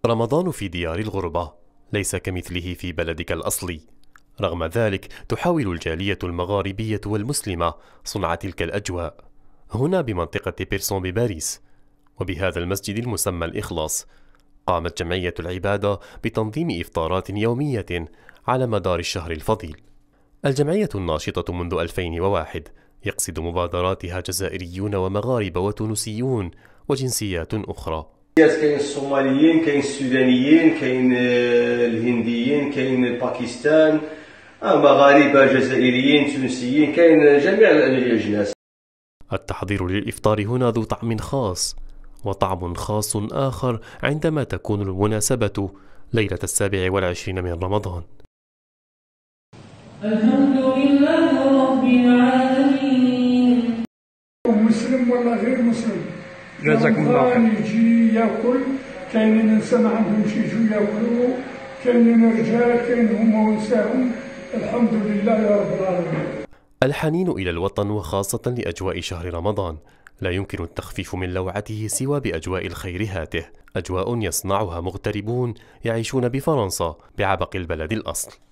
رمضان في ديار الغربة ليس كمثله في بلدك الأصلي. رغم ذلك تحاول الجالية المغاربية والمسلمة صنع تلك الأجواء هنا بمنطقة بيرسون بباريس. وبهذا المسجد المسمى الإخلاص قامت جمعية العبادة بتنظيم إفطارات يومية على مدار الشهر الفضيل. الجمعية الناشطة منذ 2001 يقصد مبادراتها جزائريون ومغاربة وتونسيون وجنسيات أخرى. كاين الصوماليين، كاين السودانيين، كاين الهنديين، كاين باكستان، مغاربة، جزائريين، تونسيين، كاين جميع الأجناس. التحضير للإفطار هنا ذو طعم خاص، وطعم خاص آخر عندما تكون المناسبة ليلة 27 من رمضان. الحمد لله رب العالمين. مسلم ولا غير مسلم، جزاكم الله خير. يجي ياكل، كاينين نساء ما عندهمش يجوا ياكلوا، كاينين رجال، كاين هما ونساهم. الحمد لله يا رب العالمين. الحنين إلى الوطن وخاصة لأجواء شهر رمضان لا يمكن التخفيف من لوعته سوى بأجواء الخير هاته، أجواء يصنعها مغتربون يعيشون بفرنسا بعبق البلد الأصل.